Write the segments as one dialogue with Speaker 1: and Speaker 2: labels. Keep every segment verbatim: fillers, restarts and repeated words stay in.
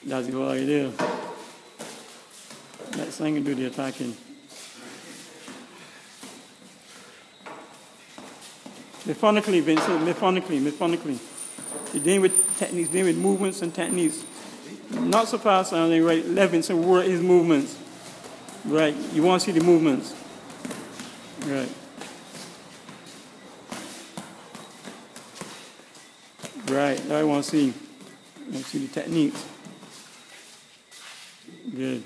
Speaker 1: That's the whole idea. Let Sangan do the attacking. Methodically, Vincent, methodically, methodically. You're dealing with techniques, dealing with movements and techniques. Not so fast, sounding, right? Let Vincent work his movements. Right, you want to see the movements. Right. Right, now I want to see. I want to see the techniques. Good.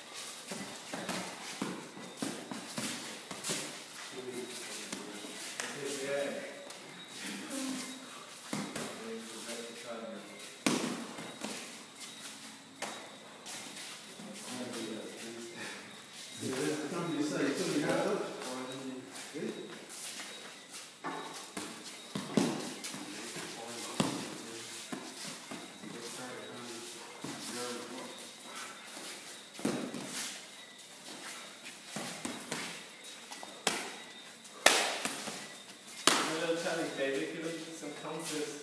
Speaker 2: David, give us some counters.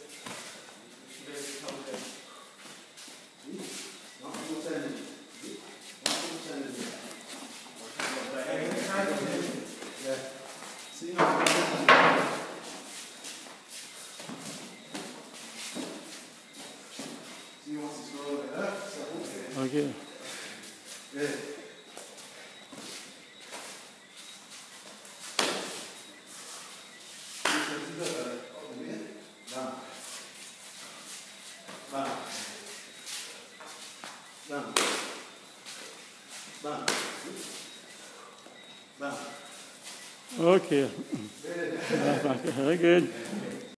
Speaker 1: Okay.
Speaker 2: Good.
Speaker 1: Okay. Very good.